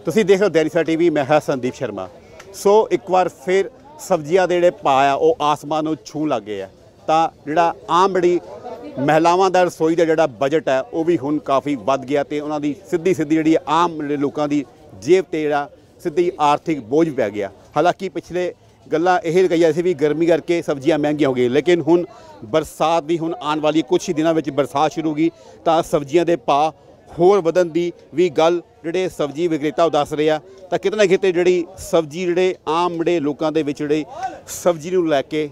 ਤੁਸੀਂ ਦੇਖ ਰਹੇ ਹੋ ਦੈਨਿਕ ਟੀਵੀ। मैं है संदीप शर्मा। सो एक बार फिर सब्जियां ਦੇ ਜਿਹੜੇ ਭਾਅ ਆ ਉਹ ਆਸਮਾਨ ਨੂੰ ਛੂਹ ਲੱਗ ਗਏ ਆ। ਤਾਂ ਜਿਹੜਾ ਆਮ ਬੜੀ ਮਹਿਲਾਵਾਂ ਦਾ ਰਸੋਈ ਦਾ ਜਿਹੜਾ ਬਜਟ ਹੈ ਉਹ ਵੀ ਹੁਣ ਕਾਫੀ ਵੱਧ ਗਿਆ ਤੇ ਉਹਨਾਂ ਦੀ ਸਿੱਧੀ ਜਿਹੜੀ ਆਮ ਲੋਕਾਂ ਦੀ ਜੇਬ ਤੇ ਜਿਹੜਾ ਸਿੱਧੀ ਆਰਥਿਕ ਬੋਝ ਪੈ ਗਿਆ। ਹਾਲਾਂਕਿ ਪਿਛਲੇ ਗੱਲਾਂ ਇਹ ਕਹੀਆਂ ਸੀ ਵੀ ਗਰਮੀ ਕਰਕੇ ਸਬਜ਼ੀਆਂ ਮਹਿੰਗੀਆਂ ਹੋ ਗਈਆਂ, ਲੇਕਿਨ ਹੁਣ ਬਰਸਾਤ ਵੀ ਹੁਣ ਆਉਣ ਵਾਲੀ ਕੁਛ ਹੀ ਦਿਨਾਂ ਵਿੱਚ ਬਰਸਾਤ ਸ਼ੁਰੂ ਹੋਗੀ ਤਾਂ ਸਬਜ਼ੀਆਂ ਦੇ ਭਾਅ ਹੋਰ ਵਧਣ ਦੀ ਵੀ ਗੱਲ ਜਿਹੜੇ ਸਬਜ਼ੀ ਵਿਕਰੇਤਾ ਦੱਸ ਰਹੇ ਆ। ਤਾਂ ਕਿਤੇ ਨਾ ਕਿਤੇ ਜਿਹੜੀ ਸਬਜ਼ੀ ਜਿਹੜੇ ਆਮ ਜਿਹੜੇ ਲੋਕਾਂ ਦੇ ਵਿੱਚ ਜਿਹੜੇ ਸਬਜ਼ੀ ਨੂੰ ਲੈ ਕੇ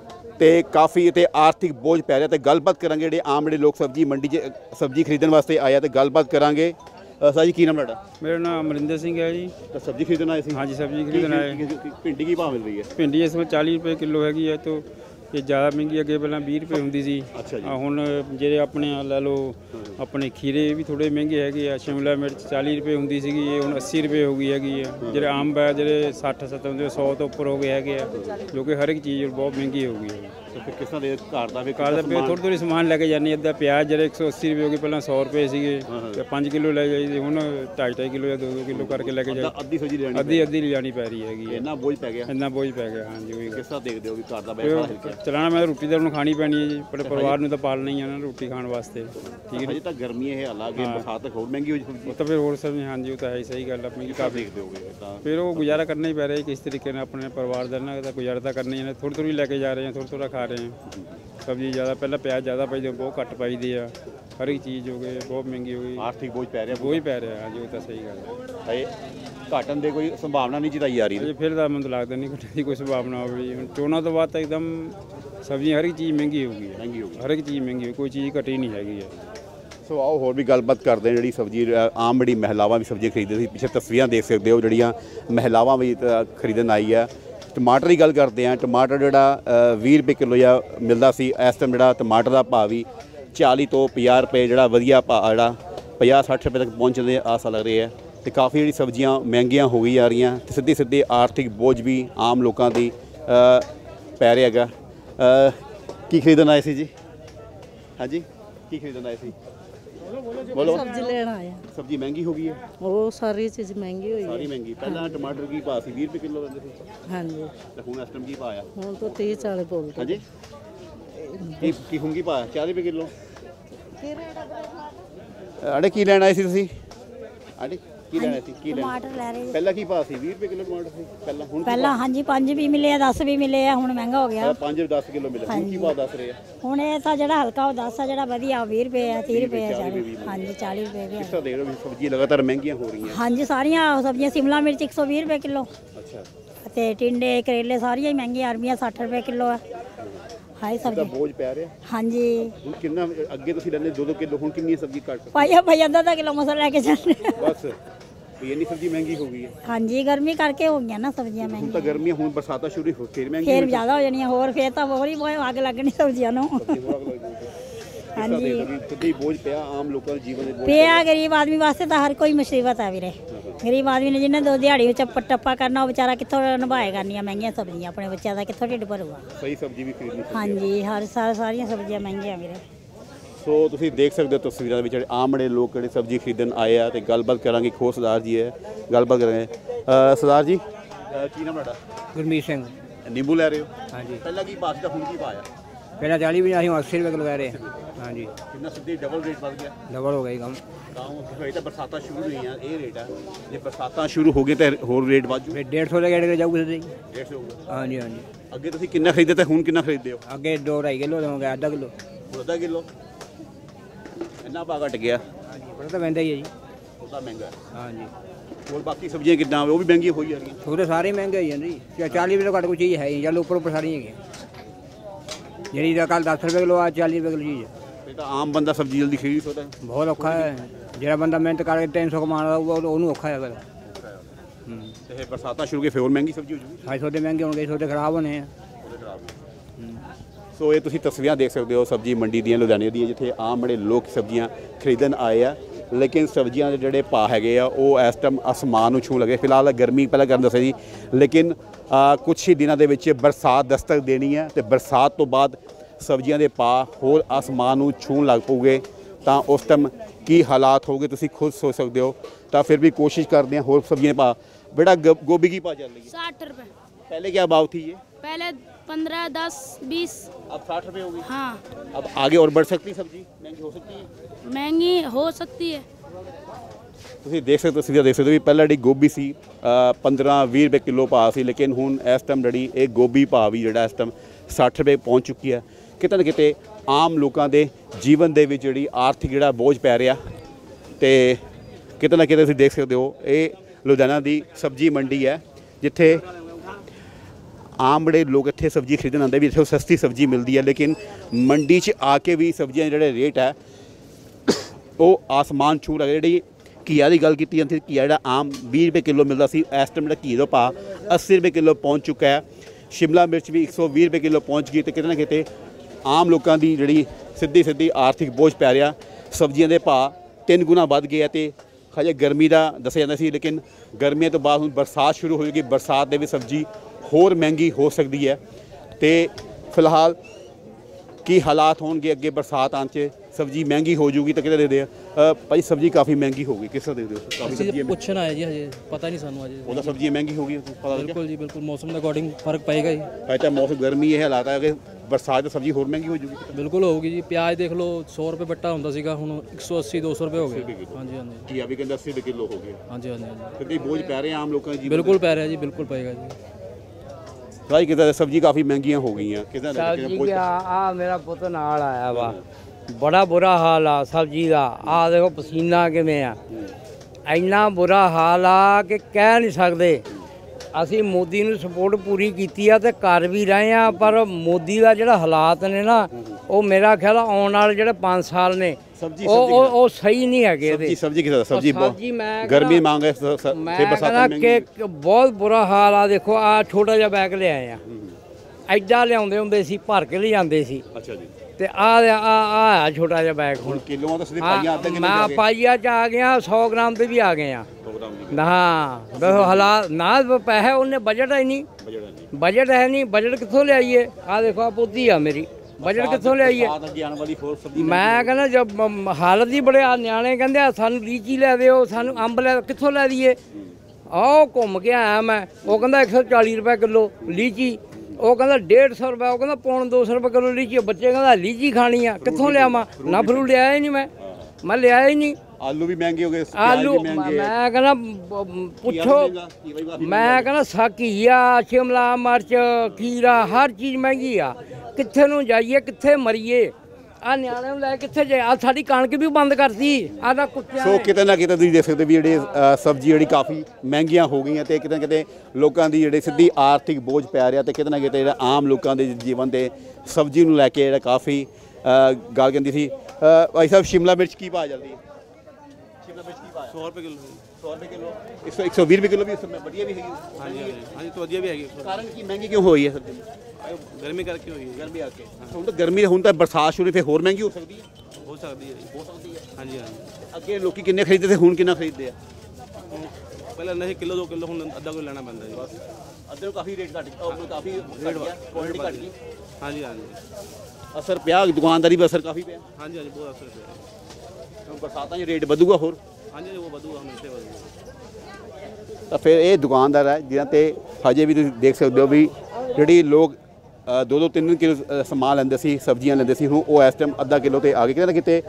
ਤੇ ਕਾਫੀ ਤੇ ਆਰਥਿਕ ਬੋਝ ਪੈ ਰਿਹਾ। ਤੇ ਗੱਲਬਾਤ ਕਰਾਂਗੇ ਜਿਹੜੇ ਆਮ ਜਿਹੜੇ ਲੋਕ ਸਬਜ਼ੀ ਮੰਡੀ 'ਚ ਸਬਜ਼ੀ ਖਰੀਦਣ ਵਾਸਤੇ ਆਏ ਆ ਤੇ ਗੱਲਬਾਤ ਕਰਾਂਗੇ। ਸਰ ਜੀ ਕੀ ਨਾਮ ਤੁਹਾਡਾ? मेरा नाम अमरिंदर सिंह है जी। ਤਾਂ ਸਬਜ਼ੀ ਖਰੀਦਣ ਆਏ ਸੀ? हाँ जी सब्जी खरीदना है। ਭਿੰਡੀ ਕੀ ਭਾਅ ਮਿਲ ਰਹੀ ਹੈ? भिंडी इसमें 40 रुपये किलो हैगी है तो ये ज़्यादा महंगी अगे पहले 20 रुपये होंगी सी। अच्छा जी। हुण ਜਿਹੜੇ ਆਪਣੇ ਲਾ ਲਓ ਆਪਣੇ ਖੀਰੇ ਵੀ ਥੋੜੇ ਮਹਿੰਗੇ ਹੈਗੇ ਆ। ਸ਼ਿਮਲਾ ਮਿਰਚ 40 ਰੁਪਏ ਹੁੰਦੀ ਸੀਗੀ, ਇਹ ਹੁਣ 80 ਰੁਪਏ ਹੋ ਗਈ ਹੈਗੀ ਹੈ। ਜਿਹੜੇ ਅੰਬ ਹੈ ਜਿਹੜੇ 60 70 ਹੁੰਦੇ 100 ਤੋਂ ਉੱਪਰ ਹੋ ਗਏ ਹੈਗੇ ਆ, ਜੋ ਕਿ ਹਰ ਇੱਕ ਚੀਜ਼ ਬਹੁਤ ਮਹਿੰਗੀ ਹੋ ਗਈ ਹੈ। ਤੇ ਫਿਰ ਕਿਸ ਤਰ੍ਹਾਂ ਦੇ ਘਰ ਦਾ ਵੀ ਥੋੜ੍ਹੀ ਸਮਾਨ ਲੈ ਕੇ ਜਾਂਦੇ। ਅੱਧਾ ਪਿਆਜ਼ ਜਿਹੜੇ 180 ਰੁਪਏ ਹੋ ਗਏ, ਪਹਿਲਾਂ 100 ਰੁਪਏ ਸੀਗੇ ਤੇ 5 ਕਿਲੋ ਲੈ ਜਾਈਦੇ, ਹੁਣ 2.5 ਕਿਲੋ ਜਾਂ 2 ਕਿਲੋ ਕਰਕੇ ਲੈ ਕੇ ਜਾਈਦੇ। ਅੱਧੀ ਸਬਜ਼ੀ ਲੈਣੀ ਅੱਧੀ ਲਿਜਾਣੀ ਪੈ ਰਹੀ ਹੈਗੀ। ਇੰਨਾ ਬੋਝ ਪੈ ਗਿਆ? ਇੰਨਾ ਬੋਝ ਪੈ ਗਿਆ ਹਾਂਜੀ। ਉਹੀ ਕਿਸ ਤਰ੍ਹਾਂ ਦੇਖਦੇ ਹੋ ਵੀ ਘਰ ਦਾ ਬੈਠਾ ਚਲਾਣਾ? ਮੈਂ ਰੋਟੀ ਤਾਂ ਹੁਣ ਖਾਣੀ ਪੈਣੀ ਹੈ ਜੀ, ਪਰ ਪਰਿਵਾਰ ਨੂੰ ਤਾਂ ਪਾਲਣਾ ਹੀ ਹੈ ਨਾ ਰੋਟੀ ਖਾਣ ਵਾਸਤੇ। ਠੀਕ ਹੈ ਜੀ। ਤਾਂ ਗਰਮੀ ਇਹ ਹਾਲਾਂਕਿ ਬਰਸਾਤ ਤੱਕ ਹੋਰ ਮਹਿੰਗੀ ਹੋ ਜਾਊਗੀ। ਉਹ ਤਾਂ ਫਿਰ ਹੋਰ ਸਭ ਹਾਂਜੀ ਉਹ ਤਾਂ ਹੈ ਸਹੀ ਗੱਲ। ਆਪਣੀ ਕਾਫੀ ਦੇਖਦੇ ਹੋਗੇ ਤਾਂ ਫਿਰ ਉਹ ਗੁਜ਼ਾਰਾ ਕਰਨਾ ਹੀ ਪੈ ਰਿਹਾ ਕਿਸ ਤਰੀਕੇ ਨਾਲ ਆਪਣੇ ਪਰਿਵਾਰ ਦਾ ਨਾ ਗੁਜ਼ਾਰਾ ਤਾਂ ਕਰਨਾ ਹੀ ਹੈ। ਥੋੜ੍ਹੀ ਲੈ ਕੇ ਜਾ ਰਹੇ ਹਾਂ, ਥੋੜ੍ਹਾ ਖਾ ਰਹੇ ਹਾਂ। ਸਬਜ਼ੀ ਜ਼ਿਆਦਾ ਪਹਿਲਾਂ ਪਿਆਜ਼ ਜ਼ਿਆਦਾ ਪਾਈਦੇ, ਬਹੁਤ ਘੱਟ ਪਾਈਦੀ ਆ। ਹਰ ਇੱਕ ਚੀਜ਼ ਹੋ ਗਈ ਬਹੁਤ ਮਹਿੰਗੀ ਹੋ ਗਈ। ਆਰਥਿਕ ਬੋਝ ਪੈ ਰਿਹਾ। ਬੋਝ ਪੈ ਰਿਹਾ ਹਾਂਜੀ, ਉਹ ਤਾਂ ਸਹੀ ਗੱਲ ਹੈ। ਘਟਣ ਦੇ ਕੋਈ ਸੰਭਾਵਨਾ ਨਹੀਂ ਜਤਾਈ ਜਾ ਰਹੀ? ਫਿਰ ਤਾਂ ਮੈਨੂੰ ਲੱਗਦਾ ਨਹੀਂ ਘਟਣ ਦੀ ਕੋਈ ਸੰਭਾਵਨਾ ਹੋਵੇ। ਹੁਣ ਚੋਣਾਂ ਤੋਂ ਬਾਅਦ ਤਾਂ ਇੱਕਦਮ ਸਬਜ਼ੀਆਂ ਹਰ ਇੱਕ ਚੀਜ਼ ਮਹਿੰਗੀ ਹੋ ਗਈ ਹੈ। ਹਰ ਇੱਕ ਚੀਜ਼ ਮਹਿੰਗੀ ਕੋਈ ਚੀਜ਼ ਘਟੀ ਨਹੀਂ ਹੈਗੀ ਹੈ। ਸੋ ਆਓ ਹੋਰ ਵੀ ਗੱਲਬਾਤ ਕਰਦੇ ਹਾਂ। ਜਿਹੜੀ ਸਬਜ਼ੀ ਆਮ ਬੜੀ ਮਹਿਲਾਵਾਂ ਵੀ ਸਬਜ਼ੀ ਖਰੀਦਦੇ ਸੀ, ਪਿੱਛੇ ਤਸਵੀਰਾਂ ਦੇਖ ਸਕਦੇ ਹੋ ਜਿਹੜੀਆਂ ਮਹਿਲਾਵਾਂ ਵੀ ਖਰੀਦਣ ਆਈ ਆ। ਟਮਾਟਰ ਦੀ ਗੱਲ ਕਰਦੇ ਹਾਂ। ਟਮਾਟਰ ਜਿਹੜਾ 20 ਰੁਪਏ ਕਿਲੋ ਜਾਂ ਮਿਲਦਾ ਸੀ, ਇਸ ਟਾਈਮ ਜਿਹੜਾ ਟਮਾਟਰ ਦਾ ਭਾਅ ਵੀ 40 ਤੋਂ 50 ਰੁਪਏ ਜਿਹੜਾ ਵਧੀਆ ਭਾਅ ਜਿਹੜਾ 50-60 ਰੁਪਏ ਤੱਕ ਪਹੁੰਚਦੇ ਆਸ ਲੱਗ ਰਹੀ ਹੈ। ਤੇ ਕਾਫੀ ਜਿਹੜੀ ਸਬਜ਼ੀਆਂ ਮਹਿੰਗੀਆਂ ਹੋ ਗਈ ਜਾ ਰਹੀਆਂ ਤੇ ਸਿੱਧੀ ਆਰਥਿਕ ਬੋਝ ਵੀ ਆਮ ਲੋਕਾਂ ਦੀ ਪੈ ਰਿਹਾ ਹੈਗਾ। ਕੀ ਖਰੀਦਣ ਆਏ ਸੀ ਜੀ? ਹਾਂਜੀ ਕੀ ਖਰੀਦਣ ਆਏ ਸੀ? बोलो। सब्जी लेना आया। सब्जी महंगी हो गई है? वो सारी चीज महंगी हुई है। सारी महंगी। पहला टमाटर की भाव 20 रुपए किलो रहते थे। हाँ जी। तो हुण इस टाइम की भाव आया? हुण तो 30-40 बोलते। हाँ जी की होंगी भाव 40 रुपए किलो। अरे की लेना आए सी तुसी? अरे की लेना सी? की टमाटर ले रहे पहला की भाव सी? 20 रुपए किलो टमाटर सी पहला। हुण पहला हाँ जी 5 भी मिले 10 भी मिले है, हुण महंगा हो गया। 5-10 किलो मिले। हुण की भाव दस रहे हैं? हुण ये सा जेड़ा हल्का वो 10 है, जेड़ा वधिया 20 रुपए है, 30 रुपए है। हाँ जी 40 रुपए भी है। किस तरह देख रहे हो सब्जी लगातार महंगियां हो रही हैं? हाँ जी सारियां सब्जियां। शिमला मिर्च 120 रुपए किलो। अच्छा। ते टिंडे करेले सारियां ही महंगी। अरबियां 60 रुपए किलो है। हाई सब्जी बोझ पै रहा। हाँ जी। हुण कितना अगे तुसीं लैंदे 2-2 किलो, हुण कितनी सब्जी घट? भाई आधा किलो मसाला लेके जाने बस इन्नी सब्जी महंगी हो गई है। हाँ जी गर्मी करके हो गई ना सब्जियां महंगी। तो गर्मी हुण बरसातां शुरू हो फिर महंगी फिर ज़्यादा हो जानी होर फिर तो होर ही अग लगनी सब्जियां नूं। हाँ जी सिद्धी बोझ पिया आम लोगों के जीवन में पिया। गरीब आदमी वास्ते तो हर कोई मुसीबत है वीरे। गरीब आदमी ने जिन्हें 2 दिहाड़ी टप्पा करना वो बेचारा कितों निभाएगा इन्नियां महंगियां सब्जियां, अपने बच्चों का कितों ढिड भरूगा। सही सब्जी भी खरीदनी। हाँ जी हर साल सारियां सब्जियां महंगियां वीरे। सो तुसीं देख सकते हो तस्वीरों में आम बड़े लोग ਜਿਹੜੇ सब्जी खरीदਣ ਆਏ ਆ ਤੇ ਗੱਲਬਾਤ ਕਰਾਂਗੇ। ਖੋ ਸਰਦਾਰ ਜੀ ਹੈ, ਗੱਲਬਾਤ ਕਰਾਂਗੇ। ਸਰਦਾਰ ਜੀ ਕੀ ਨਾਮ ਤੁਹਾਡਾ? ਗੁਰਮੀਤ ਸਿੰਘ। ਨਿੰਬੂ ਲੈ ਰਹੇ ਹੋ? ਹਾਂਜੀ। ਪਹਿਲਾਂ ਕੀ ਭਾਅ ਸੀ, ਹੁਣ ਕੀ ਭਾਅ ਆ? ਪਹਿਲਾਂ 40 ਵੀ ਅਸੀਂ 80 ਰੁਪਏ ਕਿਲੋ ਲੈ ਰਹੇ ਹਾਂ ਜੀ। ਕਿੰਨਾ ਸਿੱਧੇ ਡਬਲ ਰੇਟ ਵੱਧ ਗਿਆ? ਡਬਲ ਹੋ ਗਈ ਕੰਮ। ਹੋਏ ਤਾਂ ਬਰਸਾਤਾਂ ਸ਼ੁਰੂ ਹੋਈਆਂ ਇਹ ਰੇਟ ਆ। ਜੇ ਬਰਸਾਤਾਂ ਸ਼ੁਰੂ ਹੋ ਗਏ ਤਾਂ ਹੋਰ ਰੇਟ ਵੱਧ ਜੂ। 150 ਦੇ ਗੇੜੇ ਜਾਊਗਾ ਸਿੱਧੇ 150 ਹੋਊਗਾ। ਹਾਂਜੀ ਹਾਂਜੀ। ਅੱਗੇ ਤੁਸੀਂ ਕਿੰਨਾ ਖਰੀਦਦੇ ਤੇ ਹੁਣ ਕਿੰਨਾ ਖਰੀਦਦੇ ਹੋ? ਅੱਗੇ 2-2.5 ਕਿਲੋ ਦੇਵਾਂਗੇ, ਅੱਧਾ ਕਿਲੋ। ਅੱਧਾ ਕਿਲੋ ਇੰਨਾ ਭਾਅ ਘਟ ਗਿਆ। ਹਾਂਜੀ ਬੜਾ ਤਾਂ ਮਹਿੰਗਾ ਹੀ ਹੈ ਜੀ। ਉਹ ਤਾਂ ਮਹਿੰਗਾ। ਹਾਂਜੀ ਹੋਰ ਬਾਕੀ ਸਬਜ਼ੀਆਂ ਕਿੱਦਾਂ ਉਹ ਵੀ ਮਹਿੰਗੀਆਂ ਹੋਈ ਜਾ ਰਹੀਆਂ? ਛੋਟੇ ਸਾਰੇ ਮਹਿੰਗੇ ਹੋਈ ਜਾਂਦੇ ਜੀ। 40 ਰੁਪਏ ਤੋਂ ਘੱਟ ਕੋਈ ਚੀਜ਼ ਹੈ ਹੀ ਚੱਲ ਉੱਪਰ ਸਾਰੀਆਂ ਹੈਗੀਆਂ। ਜਿਹੜੀ ਦਾ ਕੱਲ 10 ਰੁਪਏ ਕਿਲੋ ਆ 40 ਰੁਪਏ ਕਿਲੋ ਚੀਜ਼ ਹੈ। ਇਹ ਤਾਂ ਆਮ ਬੰਦਾ ਸਬਜ਼ੀ ਜਲਦੀ ਖਰੀਦ ਸਕਦਾ। ਬਹੁਤ ਔਖਾ ਹੈ। ਜਿਹੜਾ ਬੰਦਾ ਮਿਹਨਤ ਕਰਕੇ 300 ਕਮਾਉਣਾ ਉਹਨੂੰ ਔਖਾ ਹੈ। ਤੇ ਬਰਸਾਤਾਂ ਸ਼ੁਰੂ ਕੇ ਫਿਰ ਹੋਰ ਮਹਿੰਗੀ ਸਬਜ਼ੀ ਹੋ ਜੂਗੀ। 250 ਦੇ ਮਹਿੰਗੇ ਹੋਣਗੇ, 100 ਦੇ ਖਰਾਬ ਹੋਣੇ ਆ। ਸੋ ਇਹ ਤੁਸੀਂ ਤਸਵੀਰਾਂ ਦੇਖ ਸਕਦੇ ਹੋ ਸਬਜ਼ੀ ਮੰਡੀ ਦੀਆਂ ਲੁਧਿਆਣੇ ਦੀਆਂ, ਜਿੱਥੇ ਆਮ ਬੜੇ ਲੋਕ ਸਬਜ਼ੀਆਂ ਖਰੀਦਣ ਆਏ ਆ। ਲੇਕਿਨ ਸਬਜ਼ੀਆਂ ਦੇ ਜਿਹੜੇ ਭਾਅ ਹੈਗੇ ਆ ਉਹ ਇਸ ਟਾਈਮ ਅਸਮਾਨ ਨੂੰ ਛੂਹ ਲੱਗੇ। ਫਿਲਹਾਲ ਗਰਮੀ ਪਹਿਲਾਂ ਕਰਨ ਦੱਸਿਆ ਜੀ, ਲੇਕਿਨ ਕੁਛ ਹੀ ਦਿਨਾਂ ਦੇ ਵਿੱਚ ਬਰਸਾਤ ਦਸਤਕ ਦੇਣੀ ਹੈ ਤੇ ਬਰਸਾਤ ਤੋਂ ਬਾਅਦ ਸਬਜ਼ੀਆਂ ਦੇ ਭਾਅ ਹੋਰ ਅਸਮਾਨ ਨੂੰ ਛੂਹਣ ਲੱਗ ਪਊਗੇ। ਤਾਂ ਉਸ ਟਾਈਮ ਕੀ ਹਾਲਾਤ ਹੋਗੇ ਤੁਸੀਂ ਖੁਦ ਸੋਚ ਸਕਦੇ ਹੋ। ਤਾਂ ਫਿਰ ਵੀ ਕੋशिश ਕਰਦੇ हैं ਹੋਰ सब्जियां पा। बेटा गोभी की पा चल रही है 60 रुपए। पहले क्या भाव थी ये? पहले 15, 10, 20। अब 60 रुपए हो गई। हाँ, अब आगे और बढ़ सकती सब्जी महंगी हो सकती है। महंगी हो सकती है। ਤੁਸੀਂ ਦੇਖ ਸਕਦੇ ਹੋ ਤਸਵੀਰਾਂ ਦੇਖ ਸਕਦੇ ਹੋ ਵੀ ਪਹਿਲਾਂ ਜਿਹੜੀ ਗੋਭੀ ਸੀ 15-20 ਰੁਪਏ ਕਿਲੋ ਭਾਅ ਸੀ, ਲੇਕਿਨ ਹੁਣ ਇਸ ਟਾਈਮ ਜਿਹੜੀ ਇਹ ਗੋਭੀ ਭਾਅ ਵੀ ਜਿਹੜਾ ਇਸ ਟਾਈਮ 60 ਰੁਪਏ ਪਹੁੰਚ ਚੁੱਕੀ ਹੈ। ਕਿਤੇ ਨਾ ਕਿਤੇ ਆਮ ਲੋਕਾਂ ਦੇ ਜੀਵਨ ਦੇ ਵਿੱਚ ਜਿਹੜੀ ਆਰਥਿਕ ਜਿਹੜਾ ਬੋਝ ਪੈ ਰਿਹਾ ਤੇ ਕਿਤੇ ਨਾ ਕਿਤੇ ਤੁਸੀਂ ਦੇਖ ਸਕਦੇ ਹੋ ਇਹ ਲੁਧਿਆਣਾ ਦੀ ਸਬਜ਼ੀ ਮੰਡੀ ਹੈ ਜਿੱਥੇ ਆਮ ਬੜੇ ਲੋਕ ਇੱਥੇ ਸਬਜ਼ੀ ਖਰੀਦਣ ਆਉਂਦੇ ਵੀ ਇੱਥੇ ਸਸਤੀ ਸਬਜ਼ੀ ਮਿਲਦੀ ਹੈ, ਲੇਕਿਨ ਮੰਡੀ 'ਚ ਆ ਕੇ ਵੀ ਸਬਜ਼ੀਆਂ ਦੇ ਜਿਹੜੇ ਰੇਟ ਹੈ ਉਹ ਆਸਮਾਨ ਛੂ ਰਹੇ। ਜਿਹੜੀ ਘੀਆ ਦੀ ਗੱਲ ਕੀਤੀ ਜਾਂਦੀ, ਘੀਆ ਜਿਹੜਾ ਆਮ 20 ਰੁਪਏ ਕਿਲੋ ਮਿਲਦਾ ਸੀ, ਇਸ ਟਾਈਮ ਜਿਹੜਾ ਘੀ ਦਾ ਭਾਅ 80 ਰੁਪਏ ਕਿਲੋ ਪਹੁੰਚ ਚੁੱਕਾ ਹੈ। ਸ਼ਿਮਲਾ ਮਿਰਚ ਵੀ 120 ਰੁਪਏ ਕਿਲੋ ਪਹੁੰਚ ਗਈ ਤੇ ਕਿਤੇ ਨਾ ਕਿਤੇ ਆਮ ਲੋਕਾਂ ਦੀ ਜਿਹੜੀ ਸਿੱਧੀ ਆਰਥਿਕ ਬੋਝ ਪੈ ਰਿਹਾ। ਸਬਜ਼ੀਆਂ ਦੇ ਭਾਅ 3 ਗੁਣਾ ਵੱਧ ਗਏ ਹੈ ਤੇ ਹਜੇ ਗਰਮੀ ਦਾ ਦੱਸਿਆ ਜਾਂਦਾ ਸੀ, ਲੇਕਿਨ ਗਰਮੀਆਂ ਤੋਂ ਬਾਅਦ ਹੁਣ ਬਰਸਾਤ ਸ਼ੁਰੂ ਹੋਏਗੀ, ਬਰਸਾਤ ਦੇ ਵਿੱਚ ਸਬਜ਼ੀ ਹੋਰ ਮਹਿੰਗੀ ਹੋ ਸਕਦੀ ਹੈ। ਤੇ ਫਿਲਹਾਲ ਕੀ ਹਾਲਾਤ ਹੋਣਗੇ ਅੱਗੇ ਬਰਸਾਤ ਆਉਣ 'ਚ ਸਬਜ਼ੀ ਮਹਿੰਗੀ ਹੋ ਜੂਗੀ ਤਾਂ ਕਿਤੇ ਦੇ ਆ ਭਾਈ ਸਬਜ਼ੀ ਕਾਫੀ ਮਹਿੰਗੀ ਹੋ ਗਈ, ਕਿਸ ਤਰ੍ਹਾਂ ਦੇ ਦਿਓ? ਕਾਫੀ ਸਬਜ਼ੀ ਪੁੱਛਣ ਆਇਆ ਜੀ, ਹਜੇ ਪਤਾ ਨਹੀਂ ਸਾਨੂੰ ਅਜੇ। ਉਹਦਾ ਸਬਜ਼ੀ ਮਹਿੰਗੀ ਹੋ ਗਈ ਪਤਾ ਲੱਗਿਆ? ਬਿਲਕੁਲ ਜੀ ਬਿਲਕੁਲ, ਮੌਸਮ ਦੇ ਅਕੋਰਡਿੰਗ ਫਰਕ ਪਏਗਾ ਜੀ। ਅਜੇ ਤਾਂ ਮੌਸਮ ਗਰਮੀ ਇਹ ਹਾਲਾਤ ਹੈ ਕਿ ਬਰਸਾਤ 'ਚ ਸਬਜ਼ੀ ਹੋਰ ਮਹਿੰਗੀ ਹੋ ਜੂਗੀ। ਬਿਲਕੁਲ ਹੋਊਗੀ ਜੀ। ਪਿਆਜ਼ ਦੇਖ ਲਓ 100 ਰੁਪਏ ਬੱਟਾ ਹੁੰਦਾ ਸੀਗਾ, ਹੁਣ 180-200 ਰੁਪਏ ਹੋ ਗਏ। ਹਾਂਜੀ ਹਾਂਜੀ। ਘੀਆ ਵੀ ਕਹਿੰਦਾ 80 ਰੁਪਏ ਕਿਲੋ ਹੋ ਗਿਆ। ਹਾਂਜੀ ਹਾਂਜੀ ਹਾਂਜੀ, ਕਿਤੇ ਬੋਝ ਪੈ ਰਿਹਾ ਆਮ ਲੋਕਾਂ ਦੀ। ਬਿਲਕੁਲ ਪੈ ਰਿਹਾ ਜੀ, ਬਿਲਕੁਲ ਪਏਗਾ ਜੀ। ਭਾਈ ਕਿਤੇ ਸਬਜ਼ੀ ਕਾਫੀ ਮਹਿੰਗੀਆਂ ਹੋ ਗਈਆਂ ਕਿਤੇ ਸਬਜ਼ੀ ਆ ਮੇਰਾ ਪੁੱਤ ਨਾਲ ਆਇਆ ਵਾ, ਬੜਾ ਬੁਰਾ ਹਾਲ ਆ ਸਬਜ਼ੀ ਦਾ। ਆ ਦੇਖੋ ਪਸੀਨਾ ਕਿਵੇਂ ਆ, ਇੰਨਾ ਬੁਰਾ ਹਾਲ ਆ ਕਿ ਕਹਿ ਨਹੀਂ ਸਕਦੇ। ਅਸੀਂ ਮੋਦੀ ਨੂੰ ਸਪੋਰਟ ਪੂਰੀ ਕੀਤੀ ਆ ਤੇ ਕਰ ਵੀ ਰਹੇ ਆ, ਪਰ ਮੋਦੀ ਦਾ ਜਿਹੜਾ ਹਾਲਾਤ ਨੇ ਨਾ ਉਹ ਮੇਰਾ ਖਿਆਲ ਆਉਣ ਵਾਲੇ ਜਿਹੜੇ 5 ਸਾਲ ਨੇ ਉਹ ਸਹੀ ਨਹੀਂ ਹੈਗੇ। ਇਹਦੇ ਸਬਜ਼ੀ ਕਿਹਦਾ ਸਬਜ਼ੀ ਮੈਂ ਗਰਮੀ ਮੰਗ ਹੈ ਮੈਂ ਕਹਿੰਦਾ ਕਿ ਬਹੁਤ ਬੁਰਾ ਹਾਲ ਆ। ਦੇਖੋ ਆ ਛੋਟਾ ਜਿਹਾ ਬੈਗ ਲਿਆਏ ਆ, ਐਡਾ ਲਿਆਉਂਦੇ ਹੁੰਦੇ ਸੀ, ਭਰ ਕੇ ਲਿਆਉਂਦੇ ਸੀ। ਅੱਛਾ ਜੀ। ਤੇ ਆ ਛੋਟਾ ਜਿਹਾ ਬੈਗ ਹੁਣ ਕਿਲੋਆਂ ਤਾਂ ਸਿੱਧੇ ਪਾਈਆਂ ਅੱਧੇ ਕਿਲੋ ਮੈਂ ਪਾਈਆ ਚ ਆ ਗਿਆ, 100 ਗ੍ਰਾਮ ਤੇ ਵੀ ਆ ਗਏ ਆ। ਹਾਂ ਦੇਖੋ ਹਾਲਾਤ ਨਾ ਪੈਸੇ ਉਹਨੇ ਬਜਟ ਹੈ ਨਹੀਂ, ਬਜਟ ਹੈ ਨਹੀਂ, ਬਜਟ ਕਿੱਥੋਂ ਲਿਆਈਏ? ਆ ਦੇਖੋ ਆ ਪੋਤੀ ਆ ਮੇਰੀ, ਬਜਟ ਕਿੱਥੋਂ ਲਿਆਈਏ? ਮੈਂ ਕਹਿੰਦਾ ਜਦ ਹਾਲਤ ਹੀ ਬੜੇ ਆ। ਨਿਆਣੇ ਕਹਿੰਦੇ ਆ ਸਾਨੂੰ ਲੀਚੀ ਲੈ ਦਿਓ, ਸਾਨੂੰ ਅੰਬ ਲੈ, ਕਿੱਥੋਂ ਲੈ ਦਈਏ? ਆਹ ਘੁੰਮ ਕੇ ਆਇਆ ਮੈਂ, ਉਹ ਕਹਿੰਦਾ 140 ਰੁਪਏ ਕਿਲੋ ਲੀਚੀ, ਉਹ ਕਹਿੰਦਾ 150 ਰੁਪਏ, ਉਹ ਕਹਿੰਦਾ ਪੌਣ 200 ਰੁਪਏ ਕਿਲੋ ਲੀਚੀ। ਬੱਚੇ ਕਹਿੰਦਾ ਲੀਚੀ ਖਾਣੀ ਆ, ਕਿੱਥੋਂ ਲਿਆਵਾਂ? ਨਾ ਫਰੂਟ ਲਿਆਇਆ ਹੀ ਨਹੀਂ ਮੈਂ ਲਿਆਇਆ ਹੀ ਨਹੀਂ। ਆਲੂ ਵੀ ਮਹਿੰਗੇ ਹੋ ਗਏ, ਆਲੂ ਮੈਂ ਕਹਿੰਦਾ ਪੁੱਛੋ, ਮੈਂ ਕਹਿੰਦਾ ਘੀਆ, ਸ਼ਿਮਲਾ ਮਿਰਚ, ਖੀਰਾ, ਹਰ ਚੀਜ਼ ਮਹਿੰਗੀ ਆ। ਕਿੱਥੇ ਨੂੰ ਜਾਈਏ, ਕਿੱਥੇ ਮਰੀਏ? ਆ ਨਿਆਣਿਆਂ ਨੂੰ ਲੈ ਕਿੱਥੇ ਜਾਏ? ਆ ਸਾਡੀ ਕਣਕ ਵੀ ਬੰਦ ਕਰਤੀ ਆਦਾ ਕੁੱਤਿਆਂ ਨੇ। ਸੋ ਕਿਤੇ ਨਾ ਕਿਤੇ ਤੁਸੀਂ ਦੇਖ ਸਕਦੇ ਵੀ ਜਿਹੜੇ ਸਬਜ਼ੀ ਜਿਹੜੀ ਕਾਫੀ ਮਹਿੰਗੀਆਂ ਹੋ ਗਈਆਂ ਤੇ ਕਿਤੇ ਨਾ ਕਿਤੇ ਲੋਕਾਂ ਦੀ ਜਿਹੜੇ ਸਿੱਧੀ ਆਰਥਿਕ ਬੋਝ ਪੈ ਰਿਹਾ ਤੇ ਕਿਤੇ ਨਾ ਕਿਤੇ ਜਿਹੜਾ ਆਮ ਲੋਕਾਂ ਦੇ ਜੀਵਨ ਦੇ ਸਬਜ਼ੀ ਨੂੰ ਲੈ ਕੇ ਜਿਹੜਾ ਕਾਫੀ ਗੱਲ ਕਹਿੰਦੀ ਸੀ। ਭਾਈ ਸਾਹਿਬ ਸ਼ਿਮਲਾ ਮਿਰਚ ਕੀ ਭਾਅ ਚੱਲਦੀ ਹੈ? ਸ਼ਿਮਲਾ ਮਿਰਚ ਕੀ ਭਾਅ? 100 ਰੁਪਏ ਕਿਲੋ। 100 ਰੁਪਏ ਕਿਲੋ, 120 ਰੁਪਏ ਕਿਲੋ ਵੀ ਇਸ ਸਮੇਂ ਵਧੀਆ ਵੀ ਹੈਗੀ। ਹਾਂਜੀ ਹਾਂਜੀ ਤੋਂ ਵਧੀਆ ਵੀ ਹੈਗੀ। ਕਾਰਨ ਕੀ ਮਹਿੰਗੀ ਕਿਉਂ ਹੋਈ ਹੈ ਸਬਜ਼ੀ? ਗਰਮੀ ਕਰਕੇ ਹੋਈ ਹੈ। ਗਰਮੀ ਆ ਕੇ ਹੁਣ ਤਾਂ ਗਰਮੀ ਹੁਣ ਤਾਂ ਬਰਸਾਤ ਸ਼ੁਰੂ ਫਿਰ ਹੋਰ ਮਹਿੰਗੀ ਹੋ ਸਕਦੀ ਹੈ। ਹੋ ਸਕਦੀ ਹੈ ਜੀ। ਹੋ ਸਕਦੀ ਹੈ। ਹਾਂਜੀ ਹਾਂਜੀ। ਅੱਗੇ ਲੋਕੀ ਕਿੰਨੇ ਖਰੀਦਦੇ ਤੇ ਹੁਣ ਕਿੰਨਾ ਖਰੀਦਦੇ ਆ? ਪਹਿਲਾਂ ਨਹੀਂ ਕਿਲੋ 2 ਕਿਲੋ, ਹੁਣ ਅੱਧਾ ਕਿਲੋ ਲੈਣਾ ਪੈਂਦਾ ਜੀ ਬਸ। ਅੱਧੇ ਨੂੰ ਕਾਫੀ ਰੇਟ ਘੱਟ ਕਾਫੀ ਕੁਆਲਿਟੀ ਘੱਟ ਗਈ। ਹਾਂਜੀ ਹਾਂਜੀ। ਅਸਰ ਪਿਆ ਦੁਕਾਨਦਾਰੀ 'ਤੇ ਅਸਰ ਕਾਫੀ ਪਿਆ। ਹਾਂਜੀ ਹਾਂਜੀ ਬਹੁਤ ਅਸਰ ਪਿਆ। ਹੁਣ ਬਰਸਾਤਾਂ 'ਚ ਰੇਟ ਵਧੂਗਾ ਹੋਰ। ਹਾਂਜੀ ਉਹ ਵਧੂਗਾ, ਹਮੇਸ਼ਾ ਵਧੂਗਾ। ਤਾਂ ਫਿਰ ਇਹ ਦੁਕਾਨਦਾਰ ਹੈ ਜਿਹਨਾਂ ਤੇ ਹਜੇ ਵੀ ਤੁਸੀਂ ਦੇਖ ਸਕਦੇ ਹੋ ਵੀ ਜਿਹੜੀ ਲੋਕ 2-3 ਕਿਲੋ ਸਮਾਨ ਲੈਂਦੇ ਸੀ, ਸਬਜ਼ੀਆਂ ਲੈਂਦੇ ਸੀ, ਹੁਣ ਉਹ ਇਸ ਟਾਈਮ ਅੱਧਾ ਕਿਲੋ ਤੇ ਆ ਗਏ। ਕਿਤੇ ਨਾ ਕਿਤੇ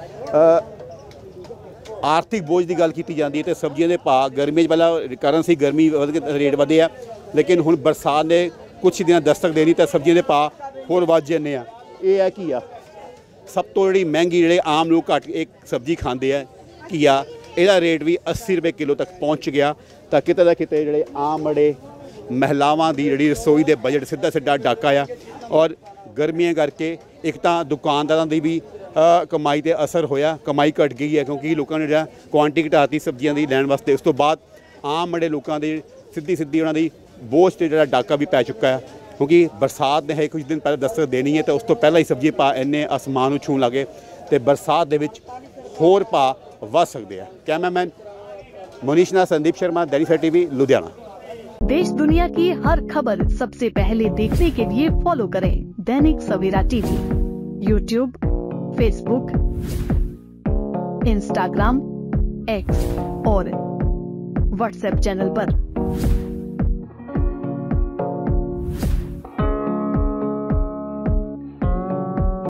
ਆਰਥਿਕ ਬੋਝ ਦੀ ਗੱਲ ਕੀਤੀ ਜਾਂਦੀ ਹੈ ਤੇ ਸਬਜ਼ੀਆਂ ਦੇ ਭਾਅ ਗਰਮੀ 'ਚ ਪਹਿਲਾਂ ਕਾਰਨ ਸੀ, ਗਰਮੀ ਵਧ ਕੇ ਰੇਟ ਵਧੇ ਆ, ਲੇਕਿਨ ਹੁਣ ਬਰਸਾਤ ਨੇ ਕੁਛ ਦਿਨਾਂ ਦਸਤਕ ਦੇਣੀ ਤਾਂ ਸਬਜ਼ੀਆਂ ਦੇ ਭਾਅ ਹੋਰ ਵੱਧ ਜਾਂਦੇ ਆ। ਇਹ ਹੈ ਘੀਆ, ਸਭ ਤੋਂ ਜਿਹੜੀ ਮਹਿੰਗੀ, ਜਿਹੜੇ ਆਮ ਲੋਕ ਘੱਟ ਇੱਕ ਸਬਜ਼ੀ ਖਾਂਦੇ ਆ ਘੀਆ, ਇਹਦਾ ਰੇਟ ਵੀ 80 ਰੁਪਏ ਕਿਲੋ ਤੱਕ ਪਹੁੰਚ ਗਿਆ। ਤਾਂ ਕਿਤੇ ਨਾ ਕਿਤੇ ਜਿਹੜੇ ਆਮ ਬੜੇ ਮਹਿਲਾਵਾਂ ਦੀ ਜਿਹੜੀ ਰਸੋਈ ਦੇ ਬਜਟ ਸਿੱਧਾ ਡਾਕਾ ਆ। ਔਰ ਗਰਮੀਆਂ ਕਰਕੇ ਇੱਕ ਤਾਂ ਦੁਕਾਨਦਾਰਾਂ ਦੀ ਵੀ ਕਮਾਈ 'ਤੇ ਅਸਰ ਹੋਇਆ, ਕਮਾਈ ਘਟ ਗਈ ਹੈ ਕਿਉਂਕਿ ਲੋਕਾਂ ਨੇ ਜਿਹੜਾ ਕੁਆਂਟੀਟੀ ਘਟਾਤੀ ਸਬਜ਼ੀਆਂ ਦੀ ਲੈਣ ਵਾਸਤੇ। ਉਸ ਤੋਂ ਬਾਅਦ ਆਮ ਬੜੇ ਲੋਕਾਂ ਦੇ ਸਿੱਧੀ ਉਹਨਾਂ ਦੀ ਬੋਝ 'ਤੇ ਜਿਹੜਾ ਡਾਕਾ ਵੀ ਪੈ ਚੁੱਕਾ ਹੈ ਕਿਉਂਕਿ ਬਰਸਾਤ ਨੇ ਕੁਝ ਦਿਨ ਪਹਿਲਾਂ ਦਸਤਕ ਦੇਣੀ ਹੈ ਤਾਂ ਉਸ ਤੋਂ ਪਹਿਲਾਂ ਹੀ ਸਬਜ਼ੀ ਭਾਅ ਇੰਨੇ ਅਸਮਾਨ ਨੂੰ ਛੂਹਣ ਲੱਗੇ ਤੇ ਬਰਸਾਤ ਦੇ ਵਿੱਚ ਹੋਰ ਭਾਅ ਵੱਧ ਸਕਦੇ ਆ। Cameraman Munish Nath, Sandeep Sharma, Dainik Savera TV, Ludhiana. देश दुनिया की हर खबर सबसे पहले देखने के लिए फॉलो करें Dainik Savera TV, YouTube, Facebook, Instagram, X और व्हाट्सएप चैनल पर।